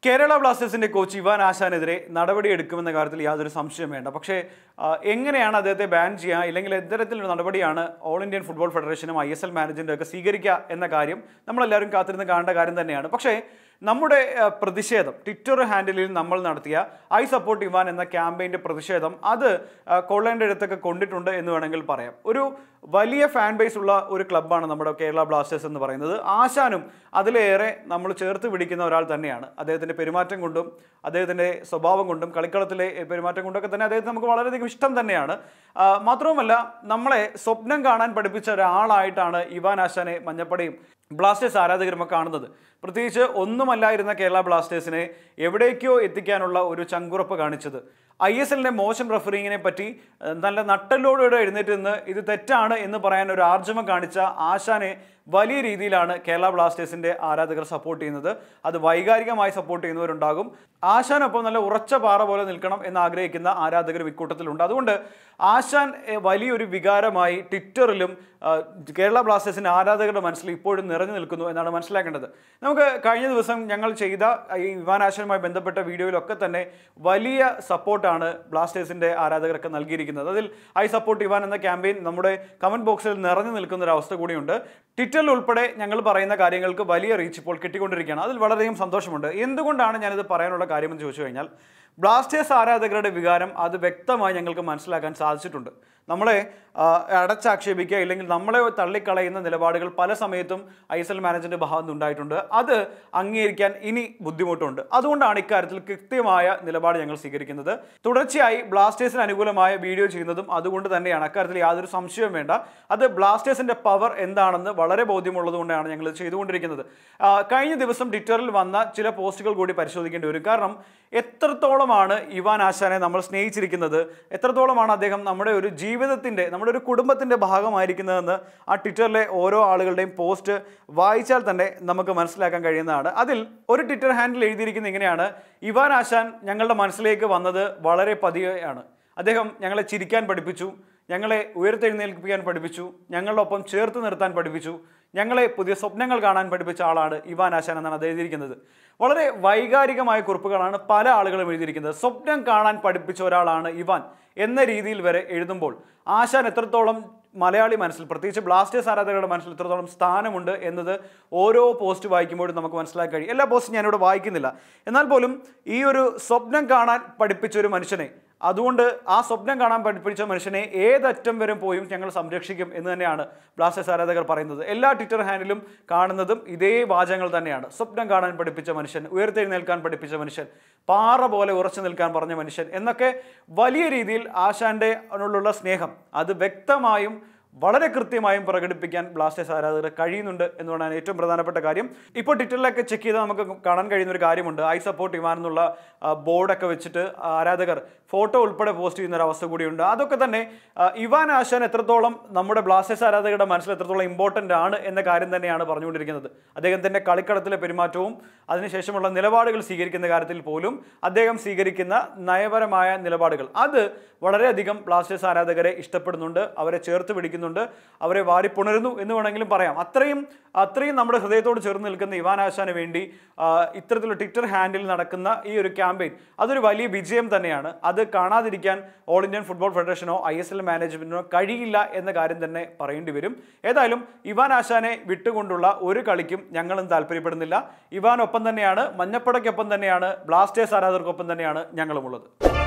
കേരള ബ്ലാസ്റ്റേഴ്സിന്റെ coach Ivan ആശാനെതിരെ നടപടിയെടുക്കുമെന്ന കാര്യത്തിൽ യാതൊരു സംശയം വേണ്ട. പക്ഷേ എങ്ങനെയാണ് അദ്ദേഹത്തെ ബാൻ ചെയ്യുക, ഇല്ലെങ്കിൽ എത്തരത്തിലുള്ള നടപടിയാണ് ഓൾ ഇന്ത്യൻ ഫുട്ബോൾ ഫെഡറേഷനും ISL മാനേജ്മെന്റും ഒക്കെ സ്വീകരിക്കുക എന്ന കാര്യം നമ്മളെല്ലാവരും കാത്തിരുന്ന് കാണേണ്ട കാര്യം തന്നെയാണ്. പക്ഷേ നമ്മുടെ പ്രതിഷേധം, ട്വിറ്റർ ഹാൻഡിലിൽ നമ്മൾ നടത്തിയ ഐ സപ്പോർട്ട് ഇവാൻ എന്ന ക്യാമ്പയിൻ്റെ പ്രതിഷേധം അത് കൊള്ളേണ്ട അടുത്തൊക്കെ കൊണ്ടിട്ടുണ്ട് എന്ന് വേണമെങ്കിൽ പറയാം. ഒരു വലിയ ഫാൻ ബേസ് ഉള്ള ഒരു ക്ലബ്ബാണ് നമ്മുടെ കേരള ബ്ലാസ്റ്റേഴ്സ് എന്ന് പറയുന്നത്. ആശാനും അതിലേറെ നമ്മൾ ചേർത്ത് പിടിക്കുന്ന ഒരാൾ തന്നെയാണ്. അദ്ദേഹത്തിൻ്റെ പെരുമാറ്റം കൊണ്ടും അദ്ദേഹത്തിൻ്റെ സ്വഭാവം കൊണ്ടും കളിക്കളത്തിലെ പെരുമാറ്റം കൊണ്ടൊക്കെ തന്നെ അദ്ദേഹത്തിന് നമുക്ക് വളരെയധികം ഇഷ്ടം തന്നെയാണ്. മാത്രവുമല്ല, നമ്മളെ സ്വപ്നം കാണാൻ പഠിപ്പിച്ച ഒരാളായിട്ടാണ് ഇവാൻ ആശാനെ മഞ്ഞപ്പടയും ബ്ലാസ്റ്റേഴ്സ് ആരാധകരുമൊക്കെ കാണുന്നത്. പ്രത്യേകിച്ച് ഒന്നുമല്ലായിരുന്ന കേരള ബ്ലാസ്റ്റേഴ്സിനെ എവിടേക്കോ എത്തിക്കാനുള്ള ഒരു ചങ്കുറപ്പ് കാണിച്ചത്. ISLന്റെ മോശം റഫറിങ്ങിനെ പറ്റി നല്ല നട്ടലോടെ എഴുന്നേറ്റ് നിന്ന് ഇത് തെറ്റാണ് എന്ന് പറയാൻ ഒരു ആർജവം കാണിച്ച ആശാനെ വലിയ രീതിയിലാണ് കേരള ബ്ലാസ്റ്റേഴ്സിന്റെ ആരാധകർ സപ്പോർട്ട് ചെയ്യുന്നത്. അത് വൈകാരികമായി സപ്പോർട്ട് ചെയ്യുന്നവരുണ്ടാകും. ആശാനൊപ്പം നല്ല ഉറച്ച പാറ പോലെ നിൽക്കണം എന്ന് ആഗ്രഹിക്കുന്ന ആരാധകരും ഇക്കൂട്ടത്തിലുണ്ട്. അതുകൊണ്ട് ആശാൻ വലിയൊരു വികാരമായി ട്വിറ്ററിലും കേരള ബ്ലാസ്റ്റേഴ്സിന്റെ ആരാധകരുടെ മനസ്സിൽ ഇപ്പോഴും നിറഞ്ഞു നിൽക്കുന്നു എന്നാണ് മനസ്സിലാക്കേണ്ടത്. നമുക്ക് കഴിഞ്ഞ ദിവസം ഞങ്ങൾ ചെയ്ത ഈ ഇവാൻ ആശാനുമായി ബന്ധപ്പെട്ട വീഡിയോയിലൊക്കെ തന്നെ വലിയ സപ്പോർട്ടാണ് ബ്ലാസ്റ്റേഴ്സിന്റെ ആരാധകർക്ക് നൽകിയിരിക്കുന്നത്. അതിൽ ഐ സപ്പോർട്ട് ഇവാൻ എന്ന ക്യാമ്പയിൻ നമ്മുടെ കമന്റ് ബോക്സിൽ നിറഞ്ഞു നിൽക്കുന്ന ഒരു അവസ്ഥ കൂടിയുണ്ട്. ട്വിറ്ററിൽ ഉൾപ്പെടെ ഞങ്ങൾ പറയുന്ന കാര്യങ്ങൾക്ക് വലിയ റീച്ച് ഇപ്പോൾ കിട്ടിക്കൊണ്ടിരിക്കുകയാണ്. അതിൽ വളരെയധികം സന്തോഷമുണ്ട്. എന്തുകൊണ്ടാണ് ഞാനിത് പറയാനുള്ള കാര്യമെന്ന് ചോദിച്ചു കഴിഞ്ഞാൽ, ബ്ലാസ്റ്റേഴ്സ് ആരാധകരുടെ വികാരം അത് വ്യക്തമായി ഞങ്ങൾക്ക് മനസ്സിലാക്കാൻ സാധിച്ചിട്ടുണ്ട്. നമ്മളെ അടച്ചാക്ഷേപിക്കുക ഇല്ലെങ്കിൽ നമ്മളെ തള്ളിക്കളയുന്ന നിലപാടുകൾ പല സമയത്തും ISL മാനേജ്മെന്റ് ഭാഗത്ത് ഉണ്ടായിട്ടുണ്ട്. അത് അംഗീകരിക്കാൻ ഇനി ബുദ്ധിമുട്ടുണ്ട്. അതുകൊണ്ടാണ് ഇക്കാര്യത്തിൽ കൃത്യമായ നിലപാട് ഞങ്ങൾ സ്വീകരിക്കുന്നത്. തുടർച്ചയായി ബ്ലാസ്റ്റേഴ്സിന് അനുകൂലമായ വീഡിയോ ചെയ്യുന്നതും അതുകൊണ്ട് തന്നെയാണ്. അക്കാര്യത്തിൽ യാതൊരു സംശയവും വേണ്ട. അത് ബ്ലാസ്റ്റേഴ്സിന്റെ പവർ എന്താണെന്ന് വളരെ ബോധ്യമുള്ളതുകൊണ്ടാണ് ഞങ്ങൾ ചെയ്തുകൊണ്ടിരിക്കുന്നത്. കഴിഞ്ഞ ദിവസം ട്വിറ്ററിൽ വന്ന ചില പോസ്റ്റുകൾ കൂടി പരിശോധിക്കേണ്ടി വരും. കാരണം എത്രത്തോളമാണ് ഇവാൻ ആശാനെ നമ്മൾ സ്നേഹിച്ചിരിക്കുന്നത്, എത്രത്തോളമാണ് അദ്ദേഹം നമ്മുടെ ഒരു ജീവിതത്തിൻ്റെ, നമ്മുടെ ഒരു കുടുംബത്തിൻ്റെ ഭാഗമായിരിക്കുന്നതെന്ന് ആ ട്വിറ്ററിലെ ഓരോ ആളുകളുടെയും പോസ്റ്റ് വായിച്ചാൽ തന്നെ നമുക്ക് മനസ്സിലാക്കാൻ കഴിയുന്നതാണ്. അതിൽ ഒരു ട്വിറ്റർ ഹാൻഡിൽ എഴുതിയിരിക്കുന്നത് ഇങ്ങനെയാണ്: ഇവാൻ ആശാൻ ഞങ്ങളുടെ മനസ്സിലേക്ക് വന്നത് വളരെ പതിയെയാണ്. അദ്ദേഹം ഞങ്ങളെ ചിരിക്കാൻ പഠിപ്പിച്ചു, ഞങ്ങളെ ഉയർത്തെഴുന്നേൽപ്പിക്കാൻ പഠിപ്പിച്ചു, ഞങ്ങളുടെ ഒപ്പം ചേർത്ത് നിർത്താൻ പഠിപ്പിച്ചു, ഞങ്ങളെ പുതിയ സ്വപ്നങ്ങൾ കാണാൻ പഠിപ്പിച്ച ആളാണ് ഇവാൻ ആശാൻ എന്നാണ് അത് എഴുതിയിരിക്കുന്നത്. വളരെ വൈകാരികമായ കുറിപ്പുകളാണ് പല ആളുകളും എഴുതിയിരിക്കുന്നത്. സ്വപ്നം കാണാൻ പഠിപ്പിച്ച ഒരാളാണ് ഇവാൻ എന്ന രീതിയിൽ വരെ എഴുതുമ്പോൾ ആശാൻ എത്രത്തോളം മലയാളി മനസ്സിൽ, പ്രത്യേകിച്ച് ബ്ലാസ്റ്റേഴ്സ് ആരാധകരുടെ മനസ്സിൽ എത്രത്തോളം സ്ഥാനമുണ്ട് എന്നത് ഓരോ പോസ്റ്റ് വായിക്കുമ്പോഴും നമുക്ക് മനസ്സിലാക്കാൻ കഴിയും. എല്ലാ പോസ്റ്റും ഞാനിവിടെ വായിക്കുന്നില്ല. എന്നാൽ പോലും ഈ ഒരു സ്വപ്നം കാണാൻ പഠിപ്പിച്ച ഒരു മനുഷ്യനെ, അതുകൊണ്ട് ആ സ്വപ്നം കാണാൻ പഠിപ്പിച്ച മനുഷ്യനെ ഏതറ്റം വരെ പോയും ഞങ്ങൾ സംരക്ഷിക്കും എന്ന് തന്നെയാണ് ബ്ലാസ്റ്റേഴ്സ് ആരാധകർ പറയുന്നത്. എല്ലാ ട്വിറ്റർ ഹാൻഡിലും കാണുന്നതും ഇതേ വാചകങ്ങൾ തന്നെയാണ്. സ്വപ്നം കാണാൻ പഠിപ്പിച്ച മനുഷ്യൻ, ഉയർത്തെഴുന്നേൽക്കാൻ പഠിപ്പിച്ച മനുഷ്യൻ, പാറ പോലെ ഉറച്ചു നിൽക്കാൻ പറഞ്ഞ മനുഷ്യൻ എന്നൊക്കെ വലിയ രീതിയിൽ ആശാന്റെ അതിനുള്ള സ്നേഹം അത് വ്യക്തമായും വളരെ കൃത്യമായും പ്രകടിപ്പിക്കാൻ ബ്ലാസ്റ്റേഴ്സ് ആരാധകർ കഴിയുന്നുണ്ട് എന്നുള്ളതാണ് ഏറ്റവും പ്രധാനപ്പെട്ട കാര്യം. ഇപ്പോൾ ട്വിറ്ററിലൊക്കെ ചെക്ക് ചെയ്താൽ നമുക്ക് കാണാൻ കഴിയുന്ന ഒരു കാര്യമുണ്ട്. ഐ സപ്പോർട്ട് ഇവാൻ എന്നുള്ള ബോർഡൊക്കെ വെച്ചിട്ട് ആരാധകർ ഫോട്ടോ ഉൾപ്പെടെ പോസ്റ്റ് ചെയ്യുന്ന ഒരു അവസ്ഥ കൂടിയുണ്ട്. അതൊക്കെ തന്നെ ഇവാൻ ആശാൻ എത്രത്തോളം നമ്മുടെ ബ്ലാസ്റ്റേഴ്സ് ആരാധകരുടെ മനസ്സിൽ എത്രത്തോളം ഇമ്പോർട്ടൻ്റ് ആണ് എന്ന കാര്യം തന്നെയാണ് പറഞ്ഞുകൊണ്ടിരിക്കുന്നത്. അദ്ദേഹത്തിൻ്റെ കളിക്കളത്തിലെ പെരുമാറ്റവും അതിനുശേഷമുള്ള നിലപാടുകൾ സ്വീകരിക്കുന്ന കാര്യത്തിൽ പോലും അദ്ദേഹം സ്വീകരിക്കുന്ന നയപരമായ നിലപാടുകൾ അത് വളരെയധികം ബ്ലാസ്റ്റേഴ്സ് ആരാധകരെ ഇഷ്ടപ്പെടുന്നുണ്ട്, അവരെ ചേർത്ത് പിടിക്കുന്നുണ്ട്, അവരെ വാരിപ്പുണരുന്നു എന്ന് വേണമെങ്കിലും പറയാം. അത്രയും നമ്മുടെ ഹൃദയത്തോട് ചേർന്ന് നിൽക്കുന്ന ഇവാൻ ആശാന് വേണ്ടി ഇത്തരത്തിലുള്ള ട്വിറ്റർ ഹാൻഡിൽ നടക്കുന്ന ഈ ഒരു ക്യാമ്പയിൻ അതൊരു വലിയ വിജയം തന്നെയാണ്. അത് കാണാതിരിക്കാൻ ഓൾ ഇന്ത്യൻ ഫുട്ബോൾ ഫെഡറേഷനോ ISL മാനേജ്മെന്റിനോ കഴിയില്ല എന്ന കാര്യം തന്നെ പറയേണ്ടി വരും. ഏതായാലും ഇവാൻ ആശാനെ വിട്ടുകൊണ്ടുള്ള ഒരു കളിക്കും ഞങ്ങളും താല്പര്യപ്പെടുന്നില്ല. ഇവാനൊപ്പം തന്നെയാണ്, മഞ്ഞപ്പടയ്ക്കൊപ്പം തന്നെയാണ്, ബ്ലാസ്റ്റേഴ്സ് ആരാധകർക്കൊപ്പം തന്നെയാണ് ഞങ്ങളുമുള്ളത്.